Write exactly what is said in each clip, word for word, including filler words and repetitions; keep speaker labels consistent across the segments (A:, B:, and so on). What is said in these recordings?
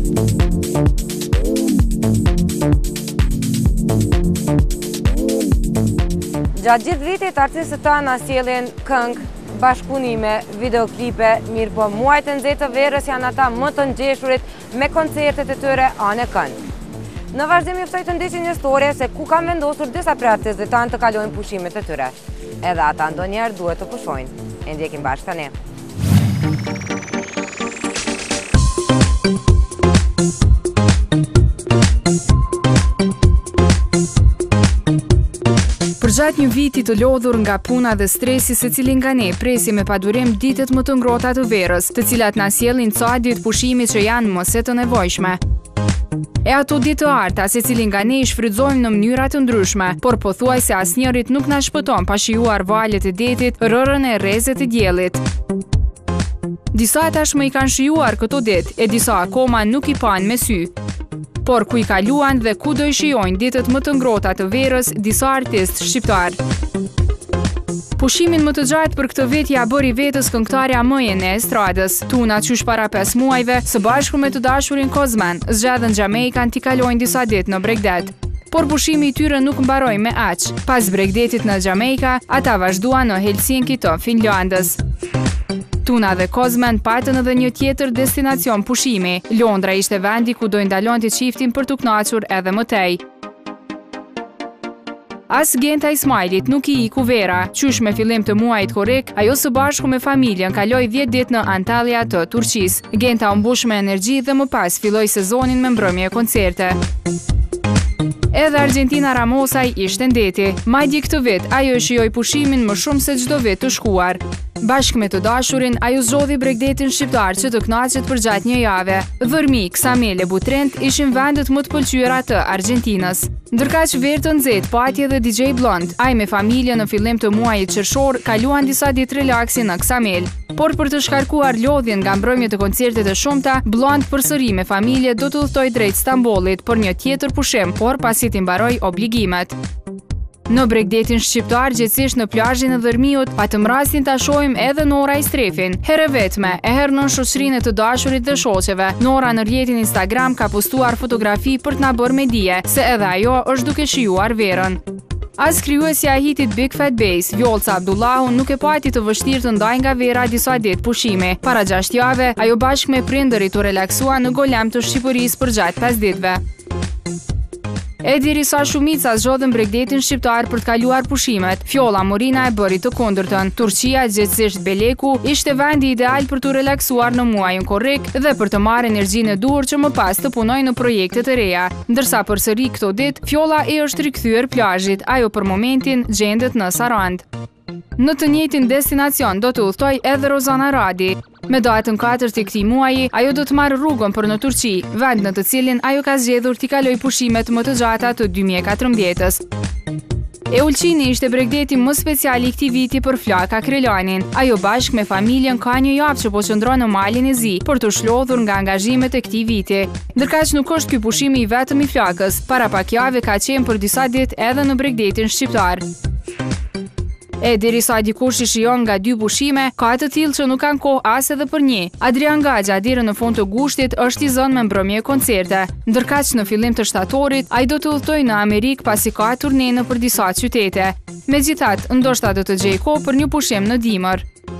A: Gjatë gjithë vitit, artistët tanë sjellin këngë, bashkëpunime, videoklipe, mirë po muajt e nxehtë të verës janë ata më të ngjeshurit me koncertet e tyre anë kënd. Në vazhdim juftoj të ndiqni një historie se ku kanë vendosur disa prej artistëve tanë të kalojnë pushimet e tyre. Edhe ata ndonjëherë duhet të pushojnë. E ndjekim bashkë tani.
B: Përgjatë një viti të lodhur nga puna dhe stresi se cilin nga ne presi me padurim ditët më të ngrohta të verës, të cilat na sjellin ca ditë pushimi që janë mos e të nevojshme. E ato ditë të arta se cilin nga ne i shfrytëzojmë në mënyra të ndryshme, por pothuajse asnjërit nuk na shpëton pa shijuar valët e detit, rërën e rrezet e diellit. Disa tashmë i kanë shijuar këto ditë, e disa akoma nuk i panë me sy. Por ku i kaluan dhe ku do i shijojnë ditët më të ngrohta të verës disa artistë shqiptar. Pushimin më të gjatë për këtë vit ja bëri vetës këngëtarja më e e estradës, Tuna qysh para pesë muajve, së bashku me të dashurin Kozman, zgjedhën Jamaikan t'i kalojnë disa ditë në Bregdet. Por pushimi i tyre nuk mbaroi me aq. Pas Bregdetit në Jamaika, ata vazhduan në Helsinki të Finlandës. Tuna dhe Kozman patën edhe një tjetër destinacion pushimi. Londra ishte vendi ku do ndalonte çiftin për t'u kënaqur edhe më tej. As Genta Ismailit nuk i iku vera, qysh me fillim të muajit korrik, ajo së bashku me familjen kaloi dhjetë ditë në Antalya të Turqisë. Genta u mbush me energji dhe më pas filloi sezonin me mbrëmje koncerte. Edhe Argentina Ramosaj ishte ndeti. Madje këtë vit ajo e shijoi pushimin më shumë se çdo vit të shkuar. Bashkë me të dashurin, ajo zgjodhi Bregdetin shqiptar që të kënaqet për gjatë një jave. Dhërmi, Ksamel e Butrend ishin vendet më të pëlqyera të Argentinës. Ndërkaq verë të nxehtë pati edhe D J Blond, ai me familje në fillim të muajit qershor kaluan disa ditë relaksi në Ksamel. Por për të shkarkuar lodhjen nga mbrëmjet e koncertet e shumta, Blond përsëri me familje do të udhtoi drejt Stambollit për një tjetër pushim, por pasi t'i mbaroi obligimet. Në Bregdetin shqiptar, gjithsesi në plazhin e Dhërmiut, patëm rastin ta shohim edhe Nora Istrefin. Herë vetme, e herë në shoqërinë e të dashurit dhe shoqeve. Nora në rrjetin Instagram ka postuar fotografi për t'na bërë me dije se edhe ajo është duke shijuar verën. As krijuesja e hitit Big Fat Bass, Vjolca Abdullahu, nuk e pati të vështirë të ndajë nga vera disa ditë pushimi. Para gjashtë jave, ajo bashkë me prindërit u relaksua në Golem të Shqipërisë për gjatë pesë ditëve. E diri sa shumica zgjodhen Bregdetin shqiptar për të kaluar pushimet, Fjolla Morina e bëri të kundërtën. Turqia, gjithsesi Beleku, ishte vendi ideal për të relaksuar në muajin korrik dhe për të marrë energjinë e duhur që më pas të punojë në projekte të reja. Ndërsa përsëri këto ditë, Fjolla e është rikthyer plazhit, ajo për momentin gjendet në Sarand. Në të njëjtin destinacion do të udhtoj edhe Rozana Radi. Me datën katër të këtij muaji, ajo do të marrë rrugën për në Turqi, vend në të cilin ajo ka zgjedhur t'i kalojë pushimet më të gjata të dy mijë e katërmbëdhjetës. E Ulqini ishte Bregdeti më special i këtij viti për Flaka Krelanin. Ajo bashkë me familjen ka një javë që po qëndron në malin e Zi për të shlodhur nga angazhimet e këtij viti. Ndërkaq nuk është ky pushimi i vetëm i Flakës, para pak jave ka qenë për disa ditë edhe në Bregdetin shqiptar. E derisa dikush i shijon nga dy pushime, ka të tillë që nuk kanë kohë as edhe për një. Adrian Gaxha deri në fund të gushtit është i zënë me mbrëmje koncerte. Ndërkaq në fillim të shtatorit, ai do të udhtojë në Amerikë pasi ka turne nëpër disa qytete. Megjithatë, ndoshta do të gjejë kohë për një pushim në dimër.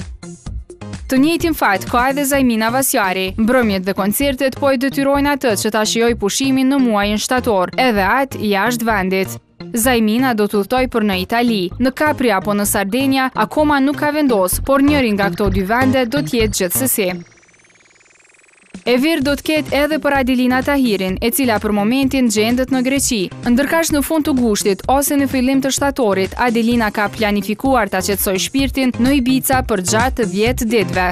B: Të njëjtin fat ka edhe Zajmina Vasjari. Mbrëmjet dhe koncertet po e detyrojnë atë që ta shijojë pushimin në muajin shtator, edhe atë jashtë vendit. Zajmina do të udhtoj për në Itali. Në Capri apo në Sardenja akoma nuk ka vendos, por njëri nga këto dy vende do të jetë gjithsesi. E verë do të ketë edhe për Adelina Tahirin, e cila për momentin gjendet në Greqi. Ndërkaq në fund të gushtit ose në fillim të shtatorit, Adelina ka planifikuar ta qetësojë shpirtin në Ibiza për gjatë dhjetë ditëve.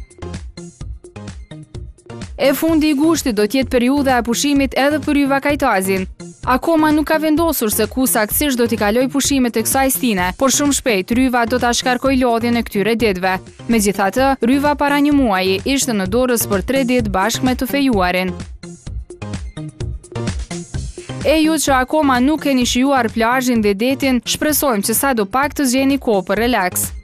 B: E fundi i gushtit do të jetë periudha e pushimit edhe për Yva Kajtazin. Akoma nuk ka vendosur se ku saktësisht do t'i kaloj pushimet e kësaj stine, por shumë shpejt Ryva do ta shkarkoj lodhjen e këtyre ditëve. Megjithatë, Ryva para një muaji ishte në dorës për tre ditë bashkë me të fejuarin. E ju që akoma nuk keni shijuar plazhin dhe detin, shpresojmë që sa do pak të gjeni kohë për relaks.